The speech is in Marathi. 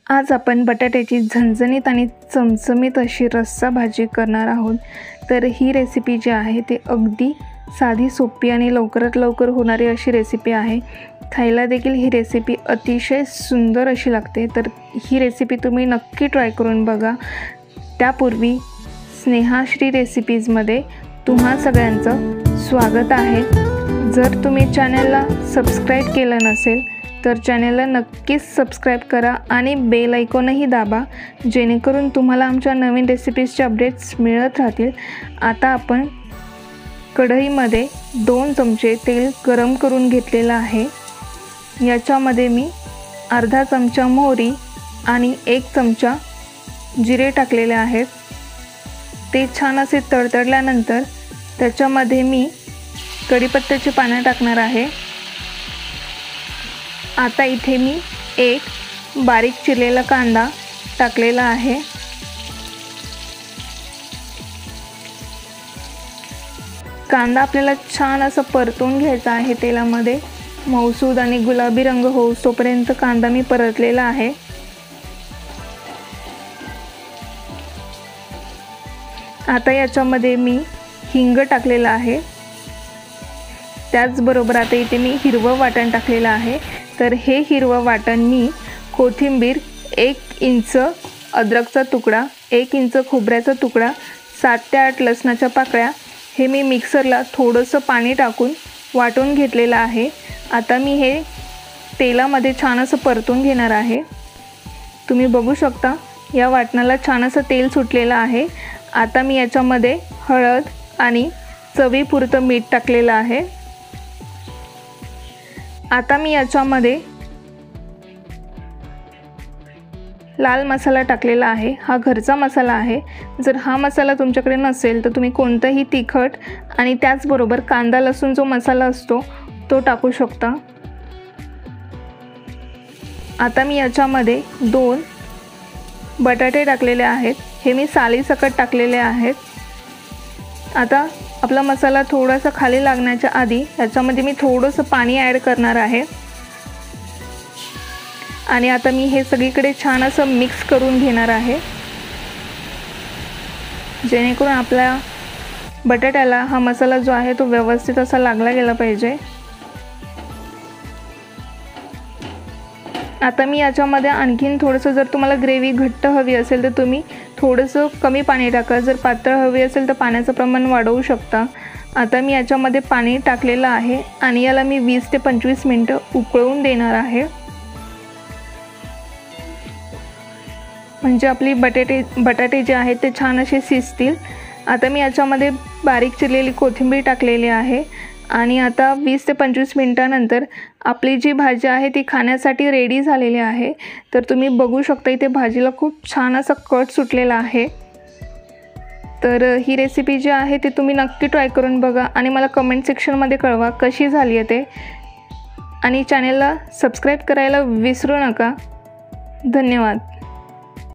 आज आपण बटाट्याची झणझणीत आणि चमचमीत अशी रस्सा भाजी करणार आहोत। तर ही रेसिपी जी आहे ते अगदी साधी सोपी आणि लवकरात लवकर होणारी अशी रेसिपी आहे। खायला देखील ही रेसिपी अतिशय सुंदर अशी लागते। तर ही रेसिपी तुम्ही नक्की ट्राय करून बघा। त्यापूर्वी स्नेहाश्री रेसिपीजमध्ये तुम्हा सगळ्यांचं स्वागत आहे। जर तुम्ही चॅनलला सबस्क्राइब केलं नसेल तर चॅनलला नक्कीच सबस्क्राइब करा आणि बेल आयकॉनही दाबा, जेणेकरून तुम्हाला आमच्या नवीन रेसिपीजचे अपडेट्स मिळत राहतील। आता आपण कढईमध्ये 2 चमचे तेल गरम करून घेतलेलं आहे। याच्यामध्ये मी अर्धा चमचा मोहरी आणि 1 चमचा जिरे टाकलेले आहेत। ते छान असे तडतडल्यानंतर त्याच्यामध्ये मी कढीपत्त्याची पाने टाकणार आहे। आता इथे मी 1 बारीक चिरलेला कांदा टाकलेला आहे। कांदा आपल्याला छान असं परतून घ्यायचा आहे तेलामध्ये। मऊसूद आणि गुलाबी रंग होईपर्यंत कांदा मी परतलेला आहे। आता याच्यामध्ये मी हिंग टाकलेला आहे। त्याचबरोबर आता इथे मी हिरवं वाटण टाकलेलं आहे। तर हे हिरवं वाटण मी कोथिंबीर, 1 इंच अद्रकचा तुकडा, 1 इंच खोबऱ्याचा तुकडा, 7 ते 8 लसणाच्या पाकळ्या हे मी मिक्सरला थोडंसं पाणी टाकून वाटून घेतलेलं आहे। आता मी हे तेलामध्ये छान असं परतून घेणार आहे। तुम्ही बघू शकता या वाटणाला छान असं तेल सुटलेलं आहे। आता मी याच्यामध्ये हळद आणि चवीपुरतं मीठ टाकलेलं आहे। आता मी याच्यामध्ये लाल मसाला टाकलेला आहे। हा घरचा मसाला आहे। जर हा मसाला तुमच्याकडे नसेल तर तुम्ही कोणताही तिखट आणि त्याचबरोबर कांदा लसूण जो मसाला असतो तो टाकू शकता। आता मी याच्यामध्ये 2 बटाटे टाकलेले आहेत। हे मी सालीसकट टाकलेले आहेत। आता आपला मसाला थोडासा खाली लागण्याच्या आधी याच्यामध्ये मी थोडंसं पाणी ॲड करणार आहे आणि आता मी हे सगळीकडे छान असं मिक्स करून घेणार आहे, जेणेकरून आपल्या बटाट्याला हा मसाला जो आहे तो व्यवस्थित असा लागला गेला पाहिजे। आता मी याच्यामध्ये आणखीन थोडंसं, जर तुम्हाला ग्रेव्ही घट्ट हवी असेल तर तुम्ही थोडंसं कमी पाणी टाका। जर पातळ हवी असेल तर पाण्याचं प्रमाण वाढवू शकता। आता मी याच्यामध्ये पाणी टाकलेलं आहे आणि याला मी 20 ते 25 मिनिटं उकळून देणार आहे, म्हणजे आपली बटाटे जे आहेत ते छान असे शिजतील। आता मी याच्यामध्ये बारीक चिरलेली कोथिंबीर टाकलेली आहे आणि आता 20 ते 25 मिनिटांनंतर आपली जी भाजी आहे ती खाण्यासाठी रेडी झालेली आहे। तर तुम्ही बघू शकता इथे भाजीला खूप छान असा कट सुटलेला आहे। तर ही रेसिपी जी आहे ती तुम्ही नक्की ट्राय करून बघा आणि मला कमेंट सेक्शनमध्ये कळवा कशी झाली आहे ते, आणि चॅनलला सबस्क्राइब करायला विसरू नका। धन्यवाद।